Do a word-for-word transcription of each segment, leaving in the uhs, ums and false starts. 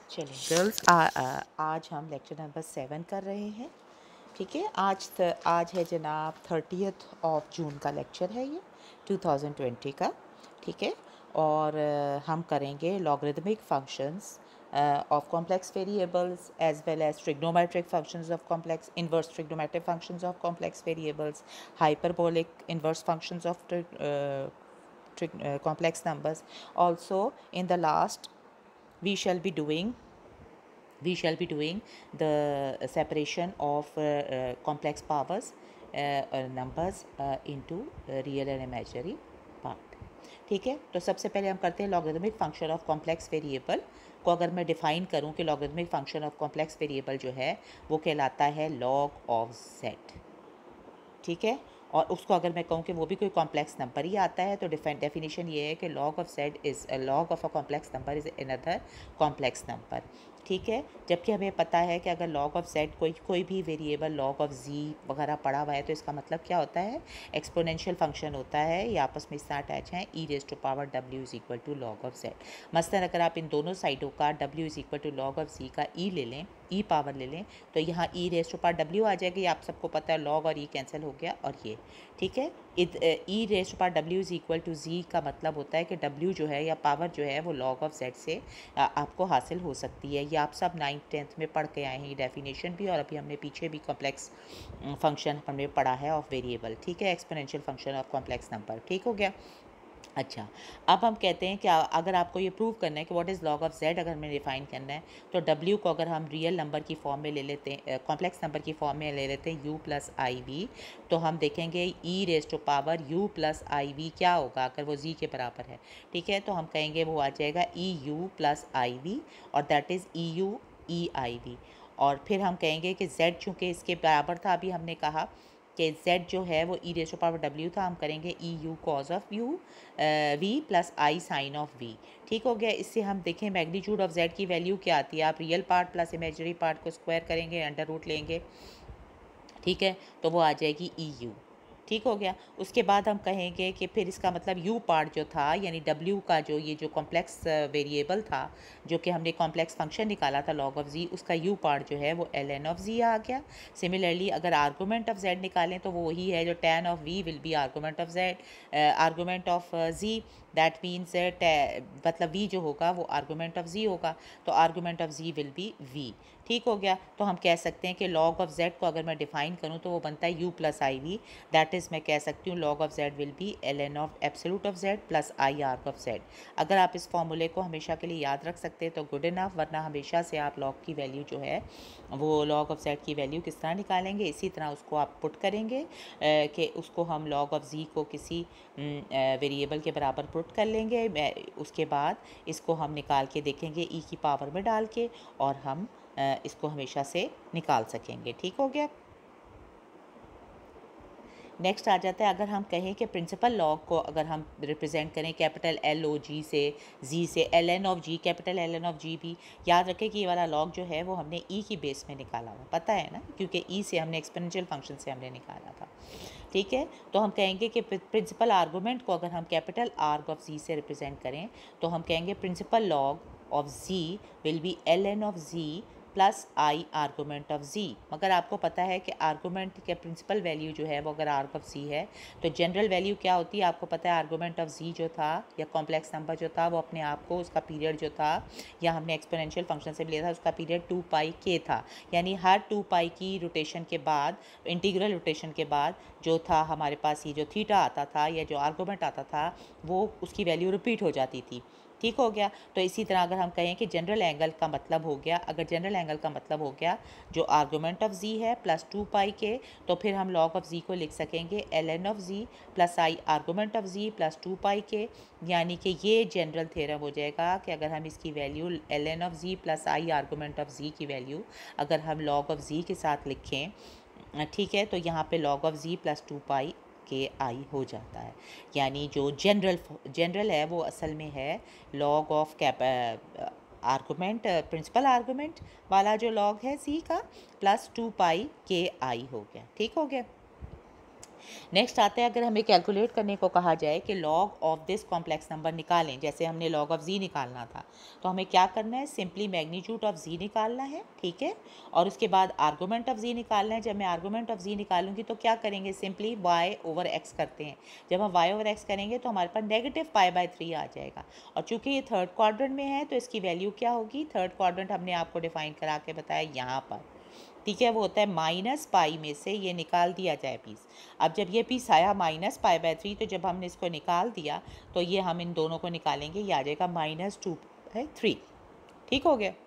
चलिए गर्ल्स, आज हम लेक्चर नंबर सेवन कर रहे हैं। ठीक है, आज त, आज है जनाब थर्टियथ ऑफ जून का लेक्चर है ये टू थाउजेंड ट्वेंटी का। ठीक है, और uh, हम करेंगे logarithmic functions of complex variables as well as trigonometric functions of complex inverse trigonometric functions of complex variables, hyperbolic inverse functions of tri, uh, tri, uh, complex numbers. Also in the last we shall be doing we shall be doing the separation of uh, uh, complex powers uh, uh, numbers uh, into uh, real and imaginary part. ठीक है, तो सबसे पहले हम करते हैं logarithmic function of complex variable को। अगर मैं डिफ़ाइन करूं कि logarithmic function of complex variable जो है वो कहलाता है लॉग ऑफ जेड। ठीक है, और उसको अगर मैं कहूँ कि वो भी कोई कॉम्प्लेक्स नंबर ही आता है तो डेफिनेशन ये है कि log of z is log of a complex number is another complex number. ठीक है, जबकि हमें पता है कि अगर लॉग ऑफ जेड कोई कोई भी वेरिएबल लॉग ऑफ जी वगैरह पड़ा हुआ है तो इसका मतलब क्या होता है, एक्सपोनेंशियल फंक्शन होता है, ये आपस में इतना अटैच हैं, ई रेज टू पावर डब्ल्यू is equal to log of z. मसलन अगर आप इन दोनों साइडों का डब्ल्यू is equal to log of g का ई ले लें, ई पावर ले लें, तो यहाँ ई रेज टू पावर डब्ल्यू आ जाएगी। आप सबको पता है लॉग और ई कैंसिल हो गया और ये ठीक है। ई रेज टू पावर डब्ल्यू इज़ इक्वल टू जी का मतलब होता है कि डब्ल्यू जो है या पावर जो है वो लॉग ऑफ जेड से आ, आपको हासिल हो सकती है। ये आप सब नाइन्थ टेंथ में पढ़ के आए हैं, ये डेफिनेशन भी, और अभी हमने पीछे भी कॉम्प्लेक्स फंक्शन हमने पढ़ा है ऑफ वेरिएबल। ठीक है, exponential function of complex number. ठीक हो गया। अच्छा, अब हम कहते हैं कि अगर आपको ये प्रूव करना है कि what is log of z, अगर हमें डिफाइन करना है तो डब्ल्यू को अगर हम रियल नंबर की फॉर्म में ले लेते हैं, कॉम्प्लेक्स नंबर की फॉर्म में ले लेते हैं यू प्लस आई वी, तो हम देखेंगे e raise to power u plus i v क्या होगा अगर वो जी के बराबर है। ठीक है, तो हम कहेंगे वो आ जाएगा e u plus i v, और that is e u e i v. और फिर हम कहेंगे कि जेड चूँकि इसके बराबर था, अभी हमने कहा कि z जो है वो e raise to power w था, हम करेंगे e u cos of u v plus i sine of v। ठीक हो गया। इससे हम देखें मैग्नीट्यूड ऑफ z की वैल्यू क्या आती है। आप real part plus imaginary part को स्क्वायर करेंगे, अंडर रूट लेंगे, ठीक है, तो वो आ जाएगी ई यू। ठीक हो गया। उसके बाद हम कहेंगे कि फिर इसका मतलब u पार्ट जो था यानी w का जो ये जो कॉम्प्लेक्स वेरिएबल था जो कि हमने कॉम्प्लेक्स फंक्शन निकाला था लॉग ऑफ z, उसका u पार्ट जो है वो ln ऑफ z आ गया। सिमिलरली अगर आर्गूमेंट ऑफ z निकालें तो वो वही है जो tan of v will be argument of z, argument of z, that means मतलब v जो होगा वो आर्गूमेंट ऑफ z होगा, तो argument of z will be v। ठीक हो गया। तो हम कह सकते हैं कि लॉग ऑफ z को अगर मैं डिफाइन करूं तो वो बनता है u plus i v, that is मैं कह सकती हूँ log of z will be l N of absolute of z plus i arg of z। अगर आप इस फॉर्मूले को हमेशा के लिए याद रख सकते हैं तो गुड इनफ, वरना हमेशा से आप लॉग की वैल्यू जो है वो लॉग ऑफ z की वैल्यू किस तरह निकालेंगे, इसी तरह उसको आप पुट करेंगे कि उसको हम लॉग ऑफ z को किसी वेरिएबल के बराबर पुट कर लेंगे। उसके बाद इसको हम निकाल के देखेंगे ई की पावर में डाल के, और हम इसको हमेशा से निकाल सकेंगे। ठीक हो गया। नेक्स्ट आ जाता है, अगर हम कहें कि प्रिंसिपल लॉग को अगर हम रिप्रेजेंट करें कैपिटल एल ओ जी से, जी से, l N of g, capital l N of g भी याद रखें कि ये वाला लॉग जो है वो हमने ई की बेस में निकाला हुआ, पता है ना, क्योंकि ई से हमने एक्सपोनेंशियल फंक्शन से हमने निकाला था। ठीक है, तो हम कहेंगे कि प्रिंसिपल आर्गूमेंट को अगर हम कैपिटल आर्ग ऑफ जी से रिप्रेजेंट करें तो हम कहेंगे principal log of g will be l N of ji plus I argument of g. मगर आपको पता है कि आर्गूमेंट के प्रिंसिपल वैल्यू जो है वो अगर आर्ग ऑफ जी है तो जनरल वैल्यू क्या होती है आपको पता है। आर्गूमेंट ऑफ जी जो था या कॉम्प्लेक्स नंबर जो था वो अपने आप को उसका पीरियड जो था या हमने एक्सपोनेंशियल फंक्शन से लिया था उसका पीरियड टू पाई के था, यानी हर टू पाई की रोटेशन के बाद, इंटीग्रल रोटेशन के बाद जो था हमारे पास ये जो थीटा आता था या जो आर्गूमेंट आता था वो उसकी वैल्यू रिपीट हो जाती थी। ठीक हो गया। तो इसी तरह अगर हम कहें कि जनरल एंगल का मतलब हो गया, अगर जनरल एंगल का मतलब हो गया जो आर्गूमेंट ऑफ जी है प्लस टू पाई के, तो फिर हम लॉग ऑफ जी को लिख सकेंगे L N of ji plus I argument of ji plus two pi के, यानी कि ये जनरल थ्योरम हो जाएगा कि अगर हम इसकी value l N of ji plus I argument of g की वैल्यू अगर हम लॉग ऑफ जी के साथ लिखें, ठीक है, तो यहाँ पे log of ji plus two pi के आई हो जाता है। यानी जो जनरल जनरल है वो असल में है log of cap argument, principal argument वाला जो log है सी का प्लस टू पाई के आई हो गया। ठीक हो गया। नेक्स्ट आता है, अगर हमें कैलकुलेट करने को कहा जाए कि log of this complex number निकालें, जैसे हमने लॉग ऑफ जी निकालना था, तो हमें क्या करना है, सिंपली मैग्नीट्यूड ऑफ जी निकालना है, ठीक है, और उसके बाद आर्गूमेंट ऑफ जी निकालना है। जब मैं आर्गूमेंट ऑफ जी निकालूंगी तो क्या करेंगे, सिंपली वाई ओवर एक्स करते हैं। जब हम वाई ओवर एक्स करेंगे तो हमारे पास नेगेटिव पाई बाय थ्री आ जाएगा, और चूंकि ये थर्ड क्वाड्रेंट में है तो इसकी वैल्यू क्या होगी, थर्ड क्वाड्रेंट हमने आपको डिफाइन करा के बताया यहाँ पर, ठीक है, वो होता है माइनस पाई में से ये निकाल दिया जाए पीस। अब जब ये पीस आया माइनस पाई बाय थ्री, तो जब हमने इसको निकाल दिया तो ये हम इन दोनों को निकालेंगे, ये आ जाएगा माइनस टू बाई थ्री, ठीक हो गया।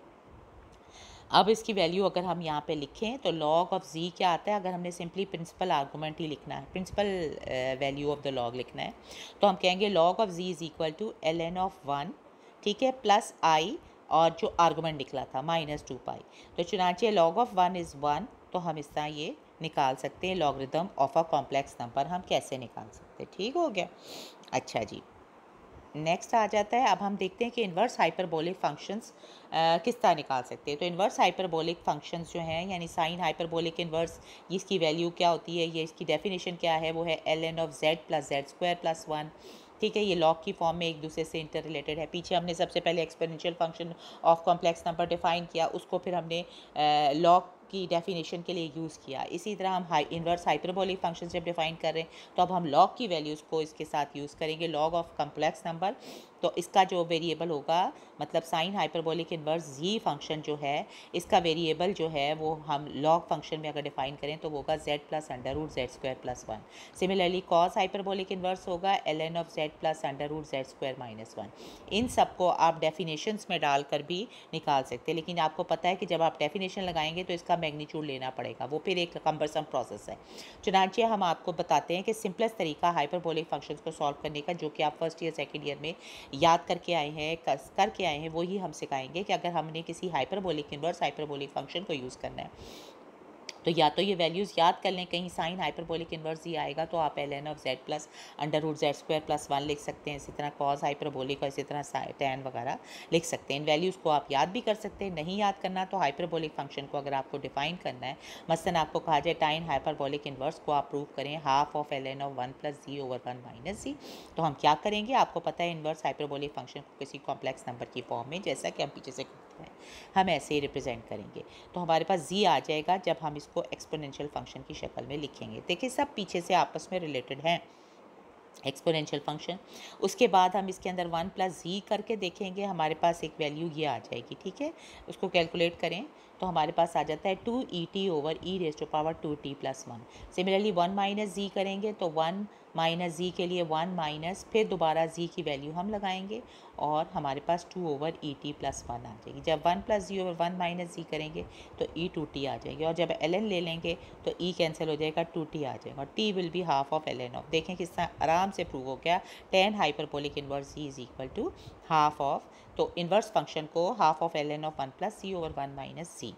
अब इसकी वैल्यू अगर हम यहाँ पे लिखें तो लॉग ऑफ जी क्या आता है, अगर हमने सिंपली प्रिंसिपल आर्गूमेंट ही लिखना है, principal value of the log लिखना है, तो हम कहेंगे log of g is equal to l N of one, ठीक है, प्लस आई, और जो आर्गूमेंट निकला था माइनस टू पाई, तो चुनाचे log of one is one, तो हम इस तरह ये निकाल सकते हैं logarithm of a complex number, हम कैसे निकाल सकते हैं, ठीक हो गया। अच्छा जी, नेक्स्ट आ जाता है, अब हम देखते हैं कि इन्वर्स हाइपरबोलिक फंक्शंस किस तरह निकाल सकते हैं। तो इन्वर्स हाइपरबोलिक फंक्शंस जो हैं, यानी साइन हाइपरबोलिक इन्वर्स, इसकी वैल्यू क्या होती है, ये इसकी डेफिनेशन क्या है, वो है l N of z plus z square plus one, ठीक है, ये लॉग की फॉर्म में एक दूसरे से इंटर रिलेटेड है। पीछे हमने सबसे पहले exponential function of complex number define किया, उसको फिर हमने लॉग की डेफिनेशन के लिए यूज़ किया। इसी तरह हम हाई इन्वर्स हाइपरबोलिक फंक्शन जब डिफाइन कर रहे हैं तो अब हम लॉग की वैल्यूज़ को इसके साथ यूज़ करेंगे, लॉग ऑफ कॉम्प्लेक्स नंबर। तो इसका जो वेरिएबल होगा, मतलब sine hyperbolic inverse g function जो है, इसका वेरिएबल जो है वो हम लॉग फंक्शन में अगर डिफाइन करें तो वो होगा z plus under root z square plus one. Similarly cos hyperbolic inverse होगा l N of z plus under root z square minus one. इन सबको आप डेफिनेशंस में डालकर भी निकाल सकते हैं, लेकिन आपको पता है कि जब आप डेफिनेशन लगाएंगे तो इसका मैग्नीट्यूड लेना पड़ेगा, वो फिर एक कम्बरसम प्रोसेस है। चुनांचे हम आपको बताते हैं कि सिंपलेस्ट तरीका हाइपरबोलिक फंक्शंस को सॉल्व करने का, जो कि आप फर्स्ट ईयर सेकेंड ईयर में याद करके आए हैं, करके आए हैं, वही हम सिखाएंगे कि अगर हमने किसी हाइपरबोलिक इन्वर्स हाइपरबोलिक फंक्शन को यूज़ करना है तो या तो ये वैल्यूज़ याद कर लें, कहीं साइन हाइपरबोलिक इन्वर्स ही आएगा तो आप l N of z plus under root z square plus one लिख सकते हैं, इसी तरह कॉस हाइपरबोलिक और इसी तरह टैन वगैरह लिख सकते हैं। इन वैल्यूज़ को आप याद भी कर सकते हैं, नहीं याद करना तो हाइपरबोलिक फंक्शन को अगर आपको डिफाइन करना है, मसलन आपको कहा जाए टाइन हाइपरबोलिक इन्वर्स को आप प्रूव करें half of l N of one plus g over one minus g, तो हम क्या करेंगे, आपको पता है इन्वर्स हाइपरबोलिक फंक्शन को किसी कॉम्प्लेक्स नंबर की फॉर्म में, जैसा कि हम पीछे से करते हैं, हम ऐसे ही रिप्रेजेंट करेंगे, तो हमारे पास जी आ जाएगा जब हम इसको एक्सपोनेंशियल फंक्शन की शक्ल में लिखेंगे। देखिए सब पीछे से आपस में रिलेटेड हैं, एक्सपोनेंशियल फंक्शन। उसके बाद हम इसके अंदर वन प्लस जी करके देखेंगे, हमारे पास एक वैल्यू ये आ जाएगी, ठीक है, उसको कैलकुलेट करें तो हमारे पास आ जाता है two e t over e raise to power two T plus one. Similarly one minus g करेंगे तो वन माइनस जी के लिए वन माइनस, फिर दोबारा जी की वैल्यू हम लगाएंगे और हमारे पास two over e t plus one आ जाएगी। जब one plus g over one minus g करेंगे तो ई टू टी आ जाएगी, और जब एल एन ले लेंगे तो ई कैंसिल हो जाएगा, टू टी आ जाएगा, और t will be half of l N of. देखें किस तरह आराम से प्रूव हो गया, tan hyperbolic inverse g is equal to half of, तो इन्वर्स फंक्शन को half of l N of one plus c over one minus c,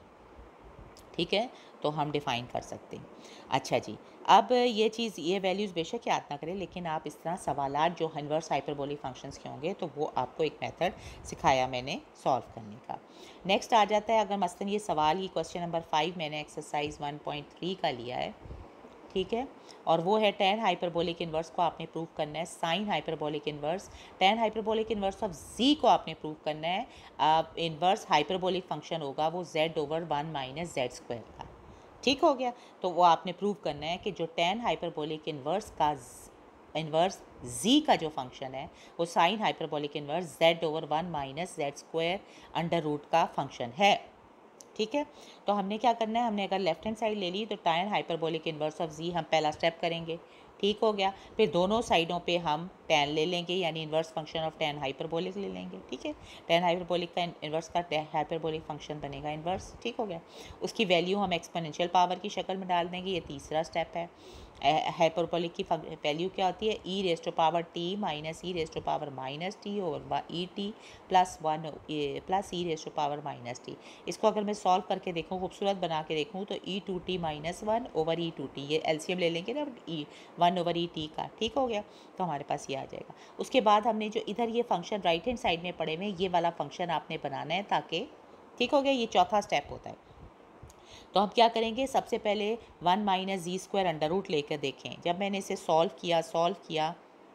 ठीक है, तो हम डिफ़ाइन कर सकते हैं। अच्छा जी, अब ये चीज़, ये वैल्यूज़ बेशक याद ना करें, लेकिन आप इस तरह सवालात जो इन्वर्स हाइपरबोलिक फंक्शंस के होंगे तो वो आपको एक मेथड सिखाया मैंने सॉल्व करने का। नेक्स्ट आ जाता है, अगर मसलन ये सवाल ही क्वेश्चन नंबर फाइव मैंने एक्सरसाइज वन पॉइंट थ्री का लिया है, ठीक है, और वो है टेन हाइपरबोलिक इन्वर्स को आपने प्रूव करना है sine hyperbolic inverse, tan hyperbolic inverse of g को आपने प्रूव करना है। अब इन्वर्स हाइपरबोलिक फंक्शन होगा वो z over one minus Z square का, ठीक हो गया, तो वो आपने प्रूव करना है कि जो टेन हाइपरबोलिक इन्वर्स का इन्वर्स जी का जो फंक्शन है वो sine hyperbolic inverse z over one minus Z square under root का फंक्शन है, ठीक है। तो हमने क्या करना है, हमने अगर लेफ्ट हैंड साइड ले ली तो टाइन हाइपरबोलिक इन्वर्स ऑफ जी हम पहला स्टेप करेंगे, ठीक हो गया, फिर दोनों साइडों पे हम टेन ले लेंगे, यानी inverse function of tan hyperbolic ले लेंगे, ठीक है, टेन हाइपरबोलिक का इन्वर्स का हाइपरबोलिक फंक्शन बनेगा इन्वर्स, ठीक हो गया। उसकी वैल्यू हम एक्सपोनेंशियल पावर की शक्ल में डाल देंगे, ये तीसरा स्टेप है। हाइपरबोलिक की वैल्यू क्या होती है, e raise to power t minus e raise to power minus t over e t plus one plus e raise to power minus t. इसको अगर मैं सॉल्व करके देखूँ, खूबसूरत बना के देखूँ, तो e two T minus one over ई टू टी, ये एलसीएम ले लेंगे ना e one over e t का, ठीक हो गया, तो हमारे पास ये आ जाएगा। उसके बाद हमने जो इधर ये फंक्शन राइट हैंड साइड में पड़े हुए, ये वाला फंक्शन आपने बनाना है ताकि, ठीक हो गया, ये चौथा स्टेप होता है। तो हम क्या करेंगे, सबसे पहले one minus g square under root लेकर देखें। जब मैंने इसे सॉल्व किया सॉल्व किया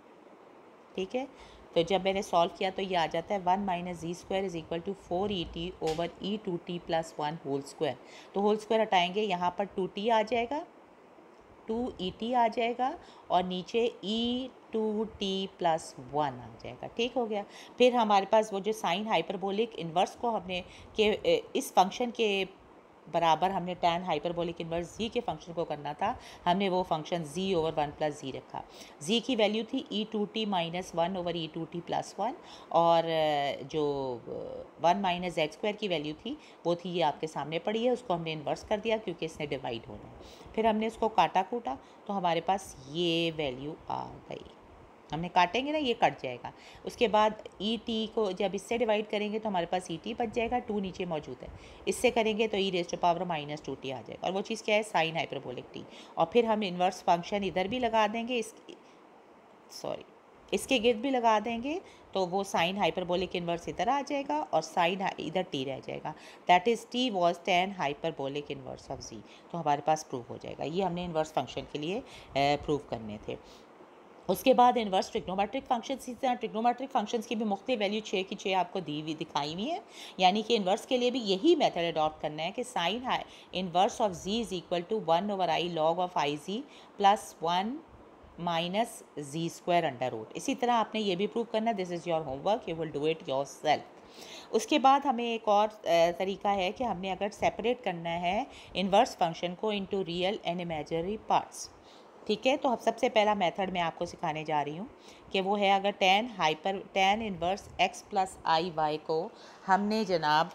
ठीक है, तो जब मैंने सॉल्व किया तो ये आ जाता है one minus g square is equal to four e t over E two T plus one whole square. तो होल स्क्वायर हटाएंगे, यहाँ पर टू टी आ जाएगा, टू ई टी आ जाएगा और नीचे e two T plus one आ जाएगा। ठीक हो गया। फिर हमारे पास वो जो साइन हाइपरबोलिक इन्वर्स को हमने के इस फंक्शन के बराबर हमने टैन हाइपरबोलिक इन्वर्स जी के फंक्शन को करना था, हमने वो function G over one plus G रखा। जी की वैल्यू थी E two T minus one over ई टू टी प्लस वन, और जो वन माइनस जेड स्क्वायर की वैल्यू थी वो थी ये आपके सामने पड़ी है, उसको हमने इन्वर्स कर दिया क्योंकि इसने डिवाइड होना है। फिर हमने उसको काटा कूटा तो हमारे पास ये वैल्यू आ गई। हमने काटेंगे ना, ये कट जाएगा। उसके बाद ई टी को जब इससे डिवाइड करेंगे तो हमारे पास ई टी बच जाएगा, टू नीचे मौजूद है। इससे करेंगे तो e raise to power minus two t आ जाएगा, और वो चीज़ क्या है, साइन हाइपरबोलिक टी। और फिर हम इन्वर्स फंक्शन इधर भी लगा देंगे, इस सॉरी इसके गिर्द भी लगा देंगे, तो वो साइन हाइपरबोलिक इन्वर्स इधर आ जाएगा और साइन इधर टी रह जाएगा। That is t was tan hyperbolic inverse of g. तो हमारे पास प्रूव हो जाएगा। ये हमने इन्वर्स फंक्शन के लिए प्रूव करने थे। उसके बाद इन्वर्स ट्रिग्नोमेट्रिक फंक्शंस, इस तरह ट्रिग्नोमेट्रिक फंक्शंस की भी मुख्तलिफ वैल्यू छः की छः आपको दी हुई दिखाई हुई है। यानी कि इन्वर्स के लिए भी यही मेथड अडॉप्ट करना है कि sine high inverse of g is equal to one over i log of i g plus one minus g square under root. इसी तरह आपने ये भी प्रूव करना, this is your homework, you will do it yourself. उसके बाद हमें एक और तरीका है कि हमने अगर सेपरेट करना है इन्वर्स फंक्शन को into real and imaginary parts. ठीक है, तो अब सबसे पहला मेथड मैं आपको सिखाने जा रही हूँ कि वो है, अगर tan hyper tan inverse x plus i y को हमने जनाब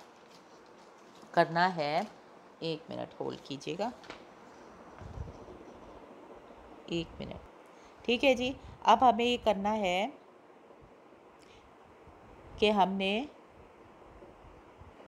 करना है, एक मिनट होल्ड कीजिएगा, एक मिनट, ठीक है जी। अब हमें ये करना है कि हमने